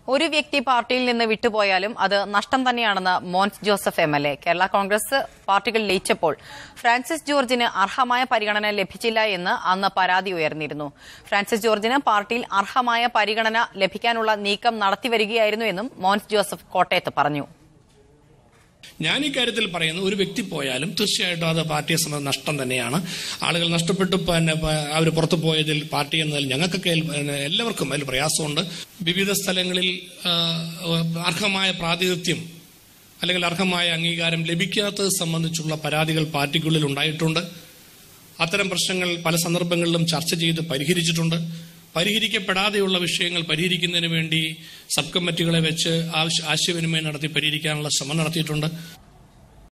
ഒരു വ്യക്തി പാർട്ടിയിൽ നിന്ന് വിട്ടുപോയാലും അത് നഷ്ടം തന്നെയാണെന്ന് മോൻസ് ജോസഫ് എംഎൽഎ. കേരള കോൺഗ്രസ് പാർട്ടികൾ ലയിച്ചപ്പോൾ ഫ്രാൻസിസ് ജോർജിന് അർഹമായ പരിഗണന ലഭിച്ചില്ല എന്ന് അന്ന് പരാതി ഉയർന്നിരുന്നു. ഫ്രാൻസിസ് ജോർജിന് പാർട്ടിയിൽ അർഹമായ പരിഗണന ലഭിക്കാനുള്ള നീക്കം നടത്തിവരികയായിരുന്നു എന്നും മോൻസ് ജോസഫ് കോട്ടയത്ത് പറഞ്ഞു. ഞാൻ ഇക്കാര്യത്തിൽ പറയുന്നു, ഒരു വ്യക്തി പോയാലും തീർച്ചയായിട്ടും അത് പാർട്ടിയെ സംബന്ധിച്ച് നഷ്ടം തന്നെയാണ്. ആളുകൾ നഷ്ടപ്പെട്ടു അവർ പുറത്തു പോയതിൽ പാർട്ടി എന്നതിൽ ഞങ്ങൾക്കൊക്കെ എല്ലാവർക്കും അതിൽ പ്രയാസമുണ്ട്. വിവിധ സ്ഥലങ്ങളിൽ അർഹമായ പ്രാതിനിധ്യം അല്ലെങ്കിൽ അർഹമായ അംഗീകാരം ലഭിക്കാത്തത് സംബന്ധിച്ചുള്ള പരാതികൾ പാർട്ടിക്കുള്ളിൽ ഉണ്ടായിട്ടുണ്ട്. അത്തരം പ്രശ്നങ്ങൾ പല സന്ദർഭങ്ങളിലും ചർച്ച ചെയ്ത് പരിഹരിച്ചിട്ടുണ്ട്. പരിഹരിക്കപ്പെടാതെയുള്ള വിഷയങ്ങൾ പരിഹരിക്കുന്നതിന് വേണ്ടി സബ് കമ്മിറ്റികളെ വെച്ച് ആശയവിനിമയം നടത്തി പരിഹരിക്കാനുള്ള ശ്രമം നടത്തിയിട്ടുണ്ട്.